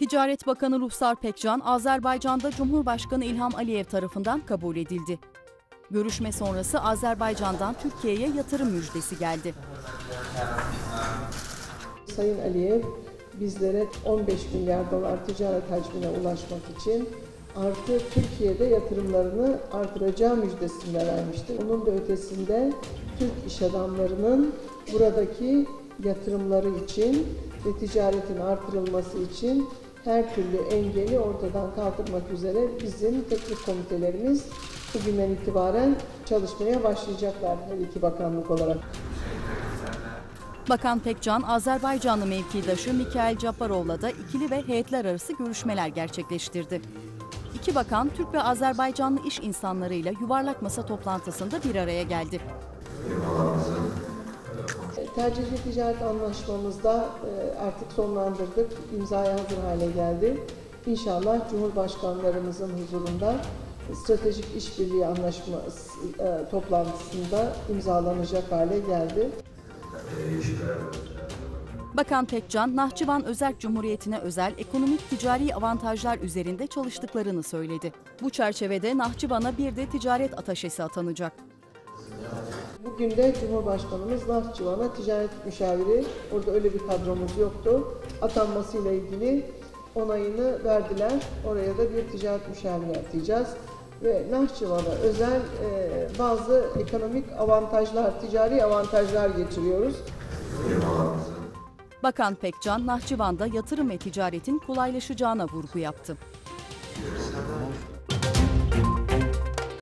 Ticaret Bakanı Ruhsar Pekcan, Azerbaycan'da Cumhurbaşkanı İlham Aliyev tarafından kabul edildi. Görüşme sonrası Azerbaycan'dan Türkiye'ye yatırım müjdesi geldi. Sayın Aliyev bizlere 15 milyar dolar ticaret hacmine ulaşmak için artı Türkiye'de yatırımlarını artıracağı müjdesini vermiştir. Onun da ötesinde Türk iş adamlarının buradaki yatırımları için ve ticaretin artırılması için her türlü engeli ortadan kaldırmak üzere bizim teknik komitelerimiz bugünden itibaren çalışmaya başlayacaklar her iki bakanlık olarak. Bakan Pekcan, Azerbaycanlı mevkidaşı Mikhail Cabbarov'la da ikili ve heyetler arası görüşmeler gerçekleştirdi. İki bakan, Türk ve Azerbaycanlı iş insanlarıyla yuvarlak masa toplantısında bir araya geldi. Tercihli ticaret anlaşmamızda artık sonlandırdık, imzaya hazır hale geldi. İnşallah Cumhurbaşkanlarımızın huzurunda stratejik işbirliği anlaşması toplantısında imzalanacak hale geldi. Bakan Pekcan, Nahçıvan Özerk Cumhuriyeti'ne özel ekonomik ticari avantajlar üzerinde çalıştıklarını söyledi. Bu çerçevede Nahçıvan'a bir de ticaret ataşesi atanacak. Bugün de Cumhurbaşkanımız Nahçıvan'a ticaret müşaviri, orada öyle bir kadromuz yoktu, atanmasıyla ilgili onayını verdiler. Oraya da bir ticaret müşaviri atayacağız. Ve Nahçıvan'a özel bazı ekonomik avantajlar, ticari avantajlar getiriyoruz. Bakan Pekcan, Nahçıvan'da yatırım ve ticaretin kolaylaşacağına vurgu yaptı.